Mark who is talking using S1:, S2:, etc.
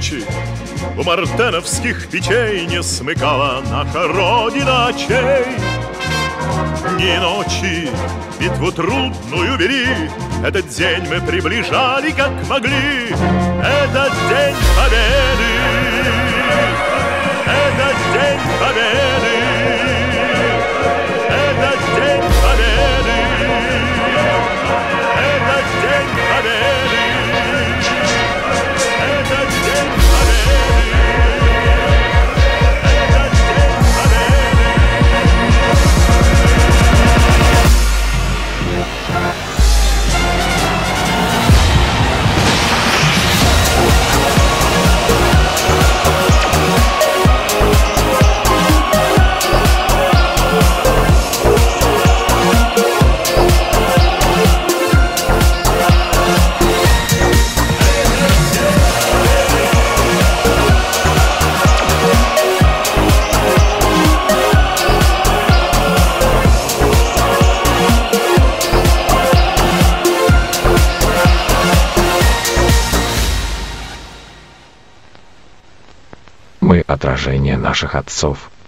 S1: ночи у мартеновских печей не смыкала наша Родина очей. Дни и ночи, битву трудную вели, этот день мы приближали как могли. Этот день победы, этот день победы, этот день победы, этот день победы, этот день победы, этот день победы.
S2: Мы отражение наших отцов.